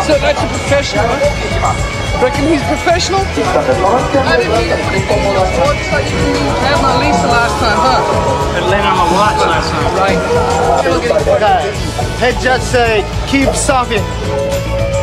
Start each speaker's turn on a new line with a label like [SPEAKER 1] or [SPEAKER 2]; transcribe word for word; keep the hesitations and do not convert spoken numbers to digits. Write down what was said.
[SPEAKER 1] a, that's a professional, huh? Reckon he's professional? I didn't mean to put it in your watch like you didn't have my Lisa last time, huh?
[SPEAKER 2] Had Len on my watch last time.
[SPEAKER 1] Right.
[SPEAKER 3] Okay. Head just say, keep sucking.